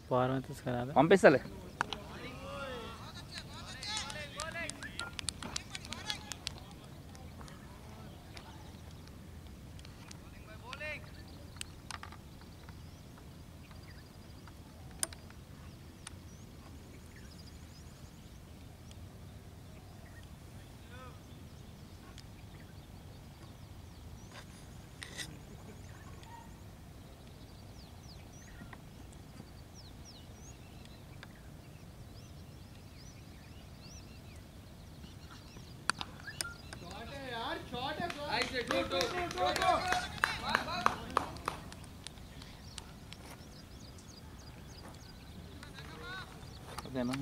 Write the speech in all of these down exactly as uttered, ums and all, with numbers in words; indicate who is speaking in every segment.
Speaker 1: Form తీసుకురాలి
Speaker 2: పంపిస్తలే ఓకేనా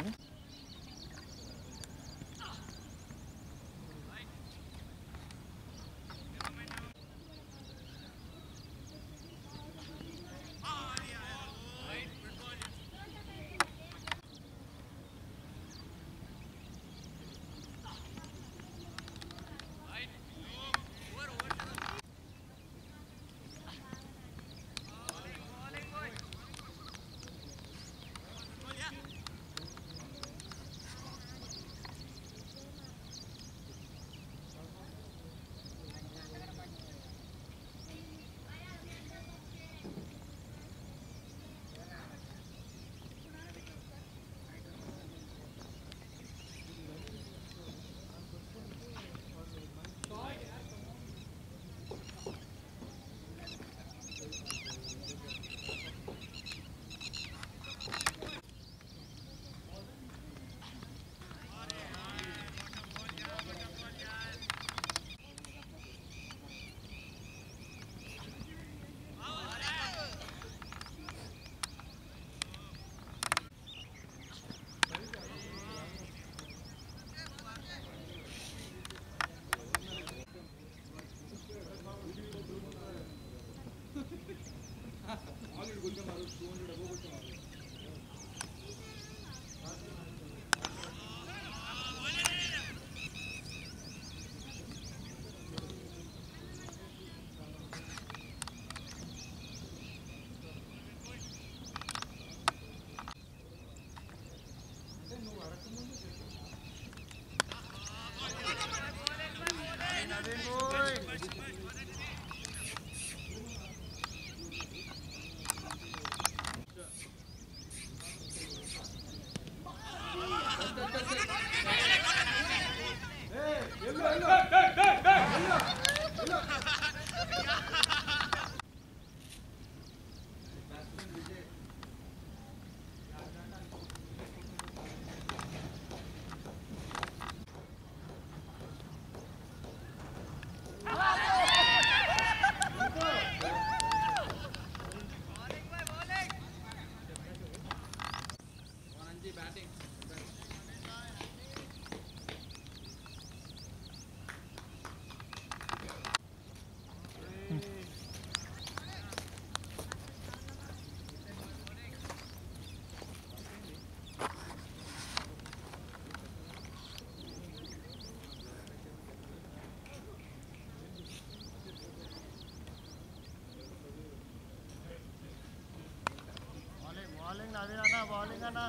Speaker 3: bowling Naveen Anna, bowling Anna.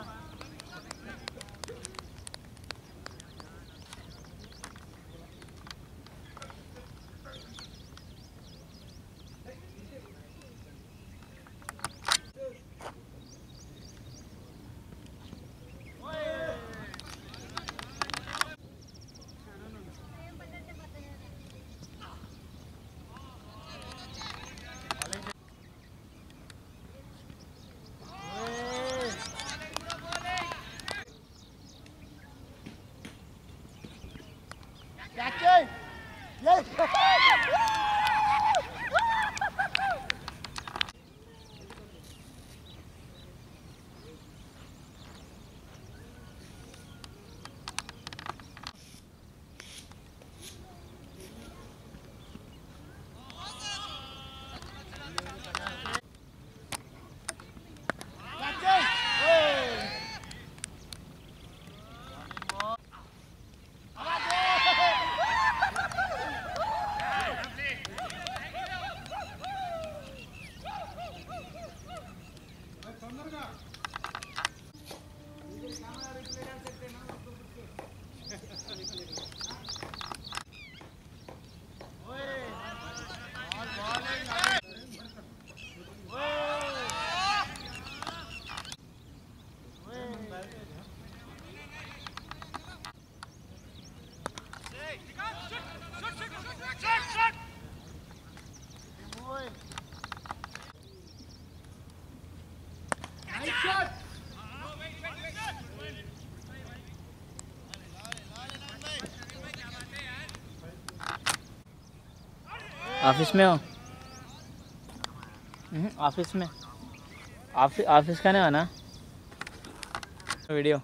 Speaker 2: Office में हो? ऑफिस में ऑफिस ऑफिस का नहीं हो ना video?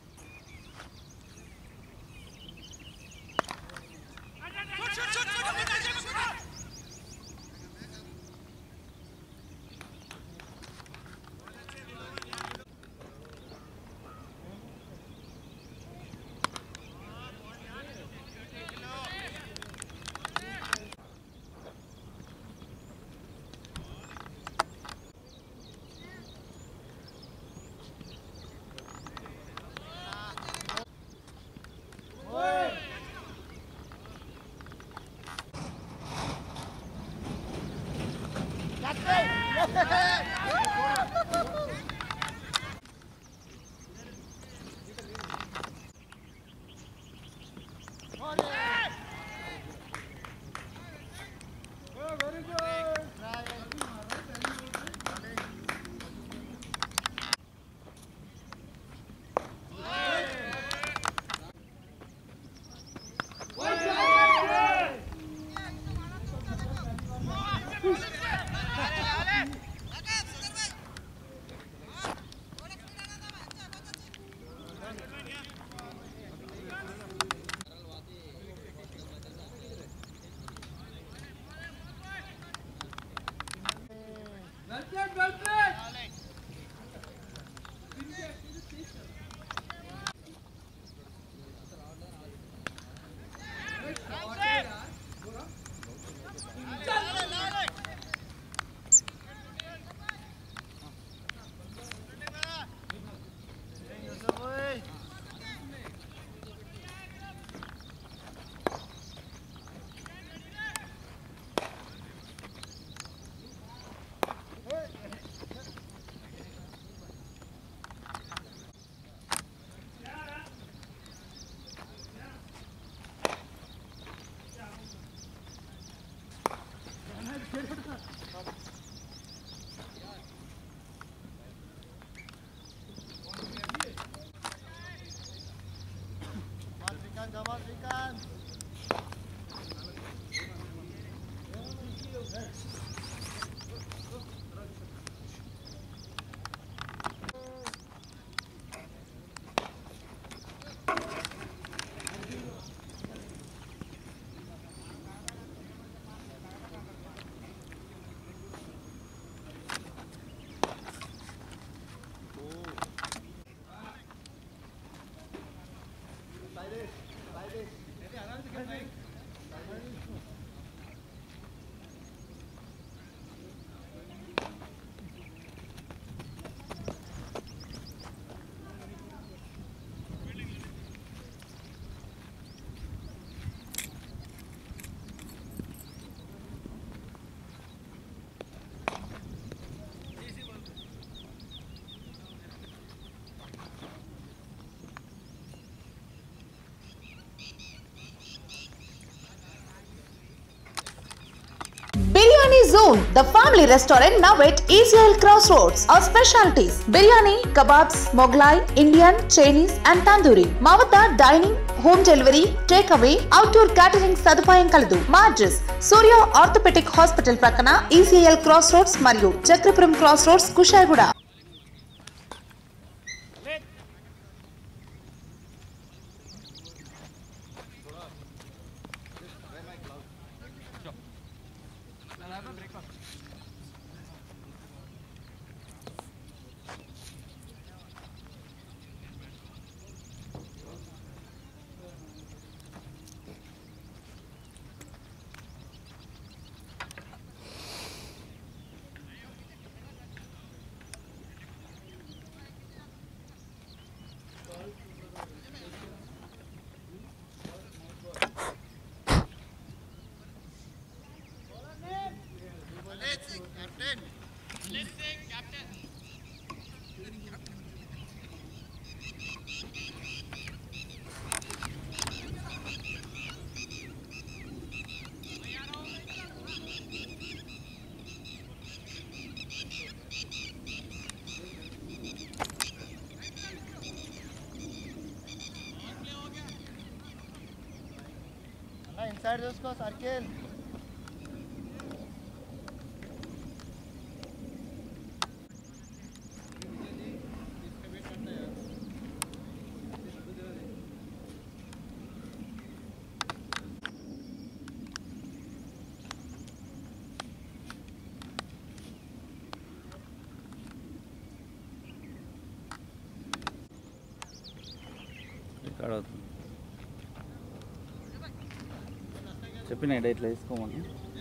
Speaker 1: Biryani Zone, the family restaurant now at E C L Crossroads. Our specialties: biryani, kebabs, Mughlai, Indian, Chinese and Tandoori. Mavata dining, home delivery, takeaway, outdoor catering సదుపాయం కలదు. మా address Surya orthopaedic hospital ప్రక్కన E C L Crossroads మరియు Chakrapuram Crossroads Kushaiguda.
Speaker 3: Side उसको circle
Speaker 2: చెప్పిన ఇట్లా తీసుకోమని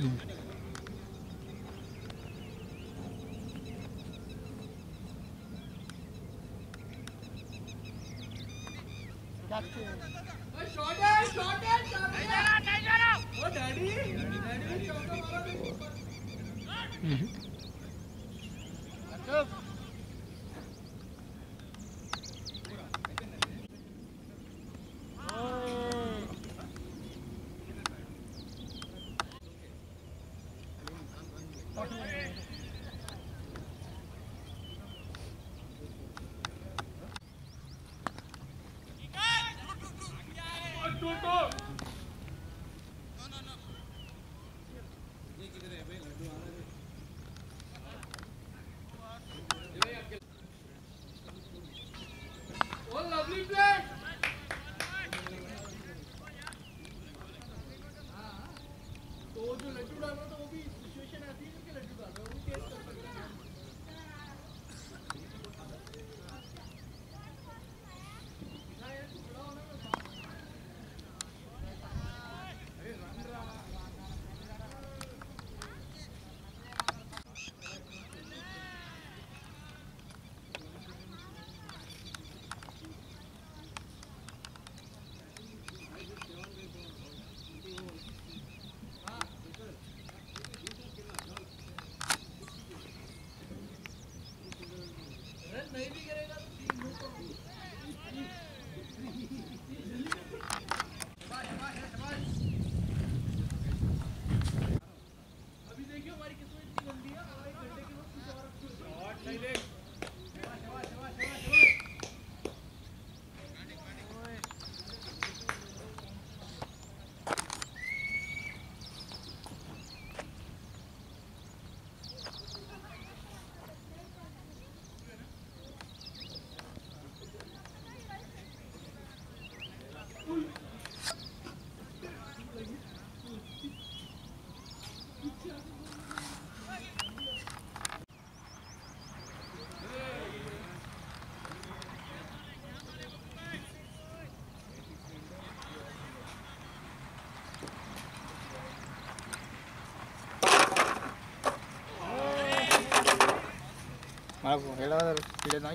Speaker 2: మనకు ఏడవదారు video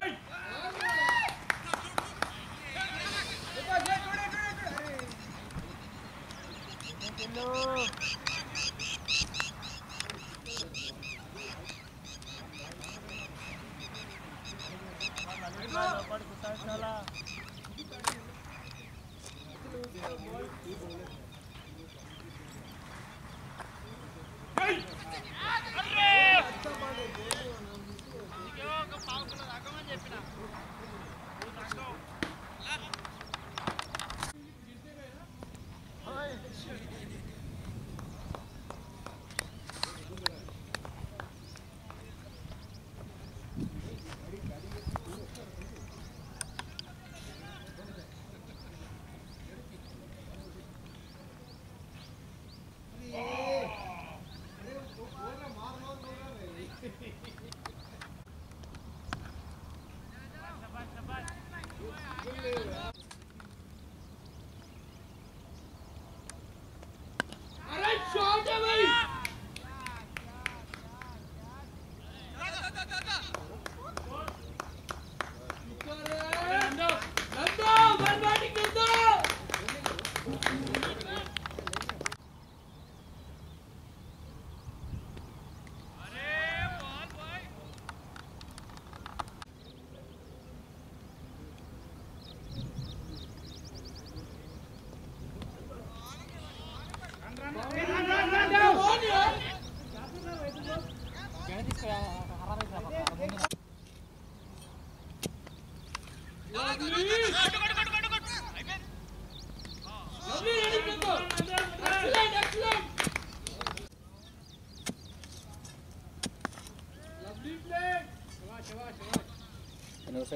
Speaker 4: Lovely, ready to go.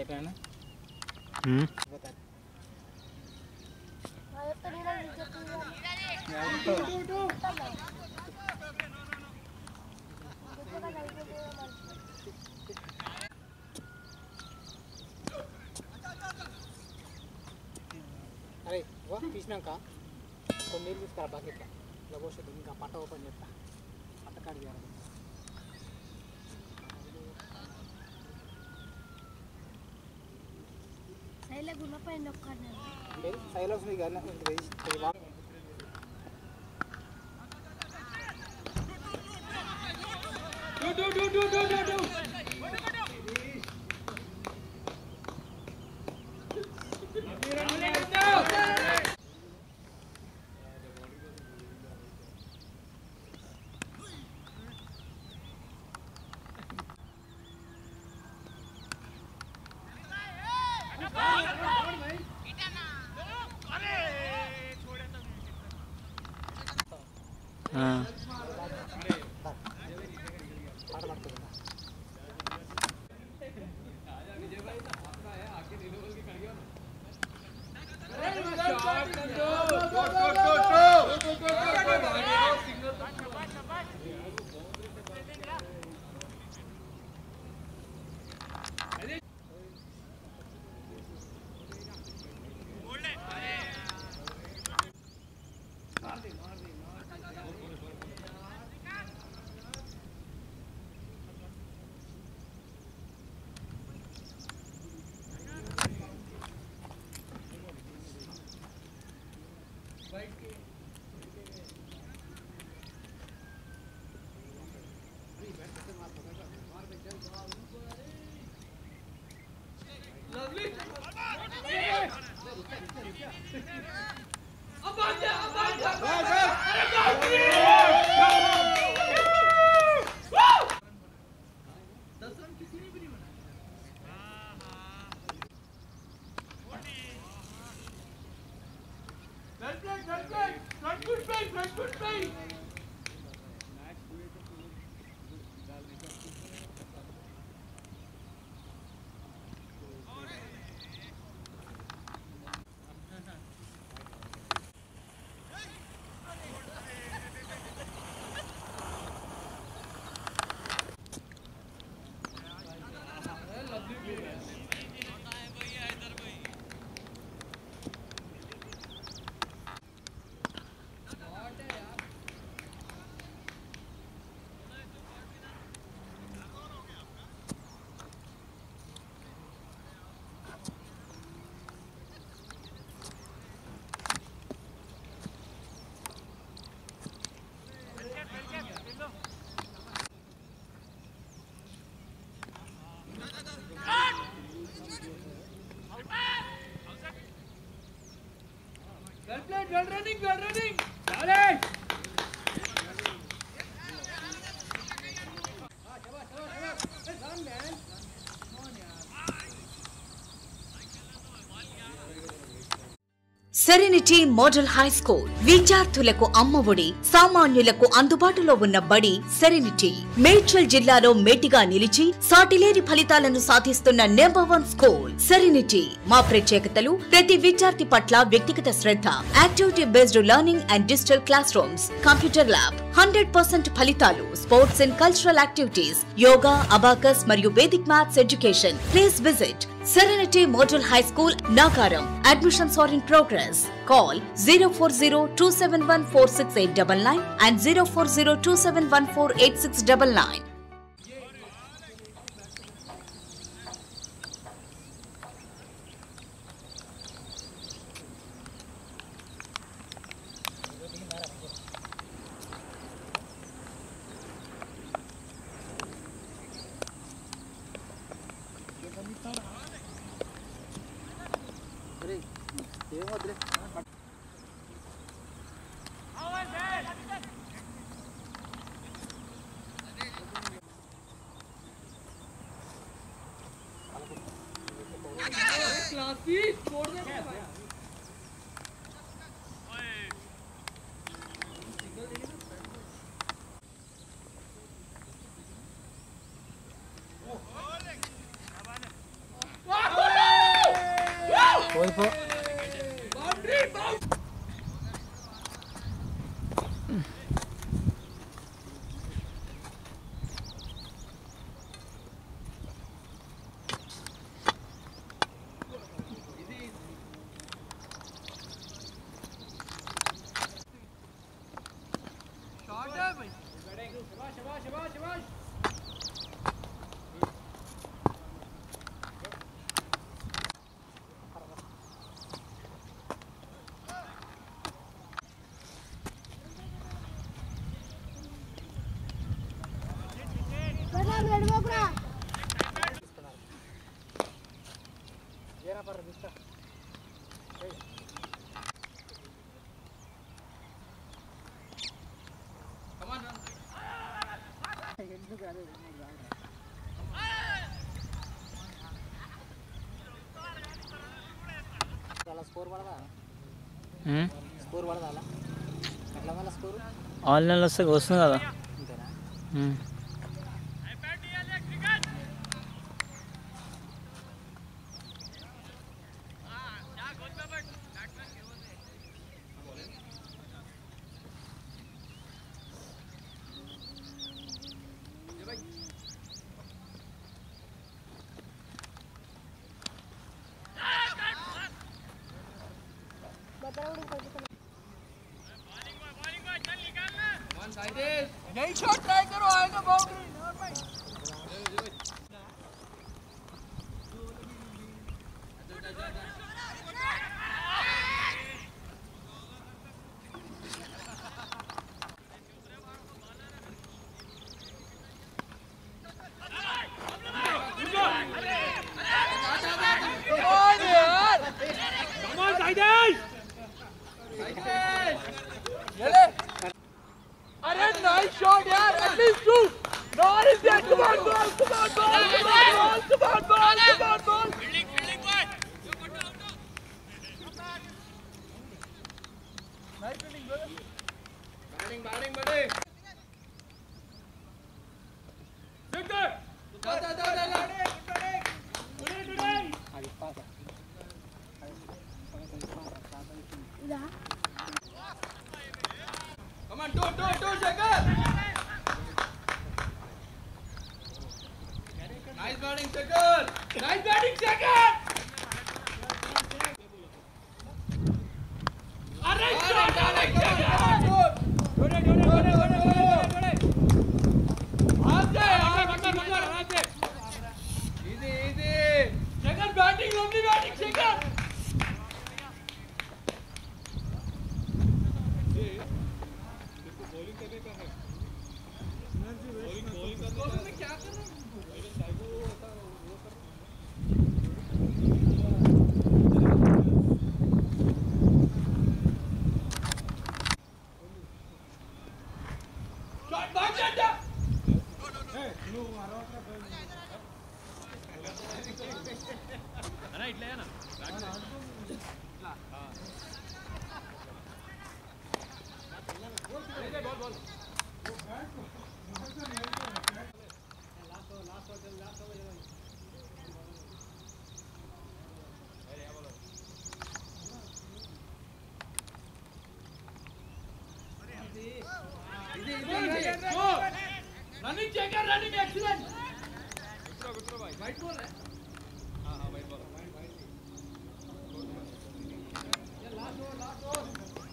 Speaker 2: అయిపోయాను
Speaker 4: అరే తీసినాక కొన్ని నీళ్ళు తీసుకురా బకెట్ ఇలా పోసేది ఇంకా పట్ట ఓపెన్ చేస్తా పట్ట కాడి చేయాలి silence
Speaker 5: serenity model high school విద్యార్థులకు అమ్మఒడి సామాన్యులకు అందుబాటులో ఉన్న బడి సెరెనిటీ మేడ్చల్ జిల్లాలో మేటిగా నిలిచి సాటిలేని ఫలితాలను సాధిస్తున్న నెంబర్ వన్ స్కూల్ సెరెనిటీ. మా ప్రత్యేకతలు ప్రతి విద్యార్థి పట్ల వ్యక్తిగత శ్రద్ధ, activity based learning and digital classrooms, computer lab, hundred percent ఫలితాలు, sports and cultural activities, yoga, abacus మరియు Vedic maths education. Please visit Serenity Model High School, Nagaram. Admissions are in progress. Call zero four zero two seven one four six eight nine nine and zero four zero two seven one four eight six nine nine.
Speaker 3: Wow!
Speaker 4: Score పడదా score పడదా అలా ఎట్లా మళ్ళీ score
Speaker 2: ఆన్లైన్లో వస్తే వస్తుంది కదా.
Speaker 4: అంతేనా?
Speaker 3: यही शॉट ट्राई करो आएगा बाउंड्री अरे नाइस शॉट यार at least two not is that come on ball come on ball come on ball come on ball come on ball fielding fielding boy nice fielding brother batting batting batting सिक्कर दा दा दा दा today today
Speaker 4: అది pass
Speaker 3: इधर Come on, do, do, do, Shankar! Nice batting, Shankar! Nice batting, Shankar! Alright, shot, alright, Shankar! Dode, dode, dode, dode, dode, dode! Aapse, aapse, Shankar, Shankar, aapse! Easy, easy! Shankar, batting, lovely batting, Shankar! Running checker, running excellent. White ball है. हाँ हाँ white ball. ये last over, last over.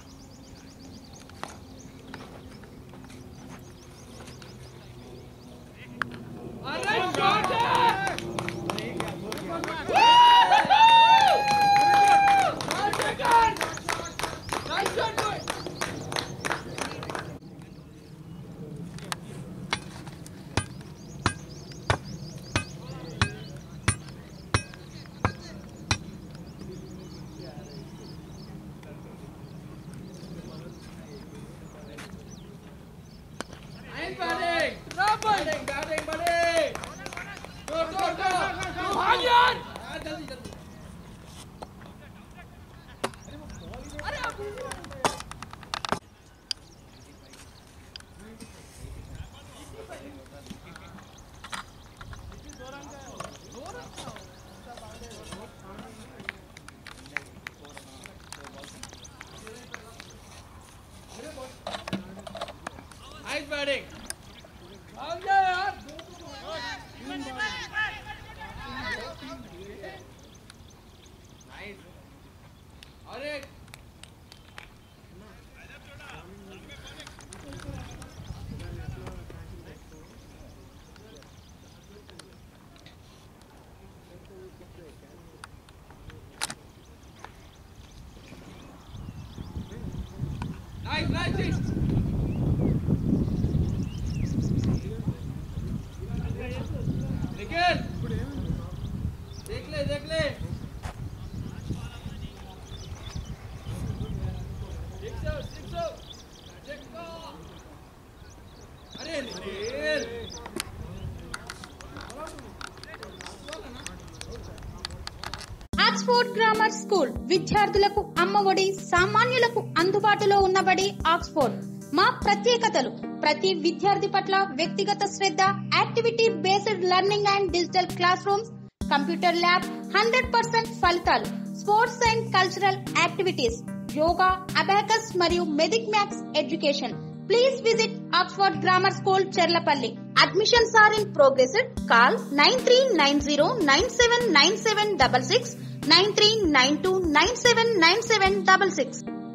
Speaker 3: अरे shot है. Nice checker. Nice shot boy. Nice, nice. Nikhil देख ले देख ले सिक्सो सिक्सो सिक्सो अरे निखिल
Speaker 6: ఆక్స్ఫోర్డ్ గ్రామర్ స్కూల్ విద్యార్థులకు అమ్మఒడి, సామాన్యులకు అందుబాటులో ఉన్నబడి ఆక్స్ఫోర్డ్. మా ప్రత్యేకతలు: ప్రతి విద్యార్థి పట్ల వ్యక్తిగత శ్రద్ధ, activity based learning and digital classrooms, computer lab, hundred percent ఫలితాలు, sports and cultural activities, yoga, abacus మరియు Vedic maths education. Please visit Oxford Grammar School, Cherlapalli. Admissions are in progress. Call nine three nine zero nine seven nine seven six six, nine three nine two nine seven nine seven six six.